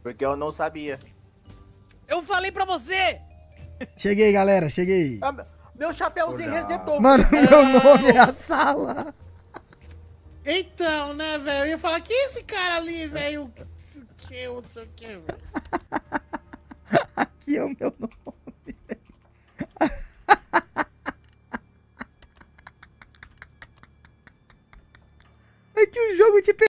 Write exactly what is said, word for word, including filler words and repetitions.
Porque eu não sabia. Eu falei pra você! Cheguei, galera, cheguei. Ah, meu chapéuzinho Olha. resetou. Mano, meu nome é a sala. Então, né, velho? Eu ia falar, quem é esse cara ali, velho? Que eu não sei o que, velho. Aqui é o meu nome.